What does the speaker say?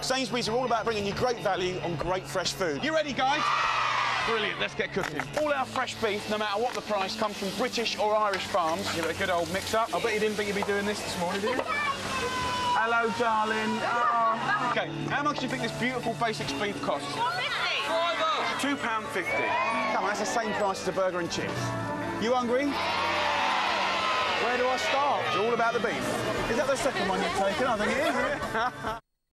Sainsbury's are all about bringing you great value on great fresh food. You ready, guys? Brilliant, let's get cooking. All our fresh beef, no matter what the price, comes from British or Irish farms. Give it a good old mix-up. I bet you didn't think you'd be doing this morning, did you? Hello, darling. Oh. OK, how much do you think this beautiful basics beef costs? £2.50. Come on, that's the same price as a burger and chips. You hungry? Where do I start? It's all about the beef. Is that the second one you've taken? I think it is, isn't it?